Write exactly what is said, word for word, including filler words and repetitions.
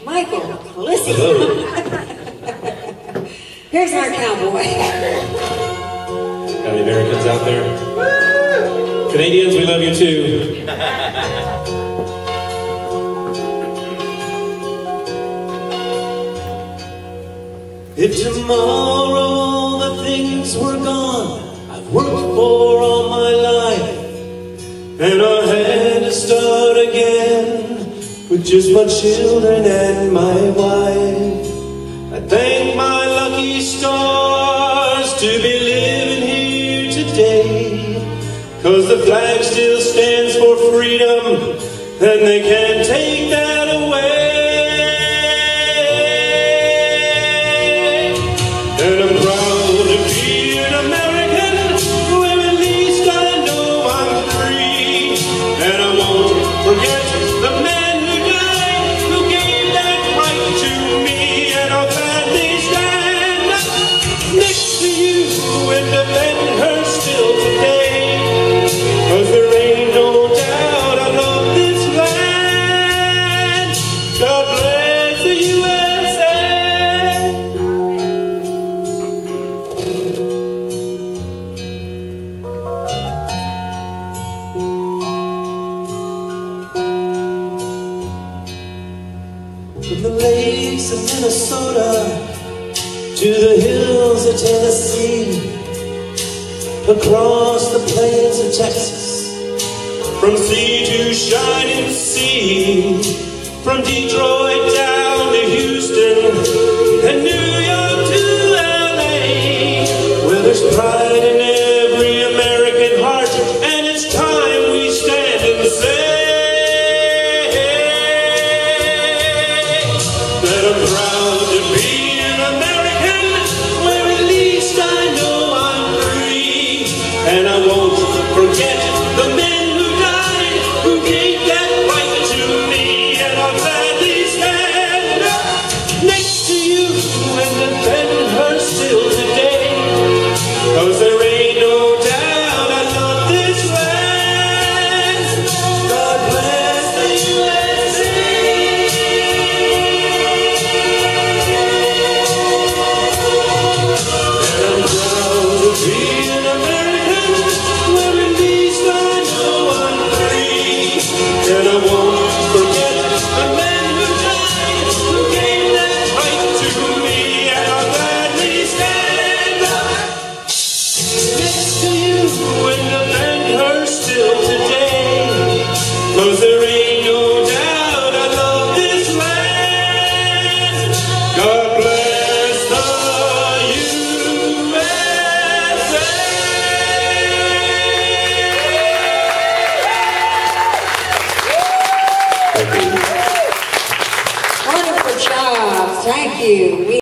Michael Lissy. Here's our cowboy. Got the Americans out there? Canadians, we love you too. If tomorrow all the things were gone I've worked for all my life, and I had to start again with just my children and my wife, I thank my lucky stars to be living here today, 'cause the flag still stands for freedom and they can't take that away. And I'm proud to be an American, where at least I know I'm free. And I won't forget the man who died, who gave that right to me. And I'll gladly stand up next to you and defend her still today, 'cause there ain't no doubt I love this land. God bless the U S A. From the lakes of Minnesota to the hills of Tennessee, across the plains of Texas, from sea to shining sea, from Detroit down to Houston and New York to L A, where there's pride in every American heart, and it's time we stand and say that I'm proud to be an American, where at least I know I'm free. And I won't forget the men who died, who gave that right to me. And I'll gladly stand up next to you and defend her still today, 'cause there ain't no doubt I love this land. God bless the U S A. And I'm proud to be an American, where at least I know I'm free. And I won't forget the men who died, who gave that right to me. And I'll gladly stand up next to you and defend her still today, 'cause there ain't no doubt I love this land. God bless the U S A. Wonderful job. Thank you. We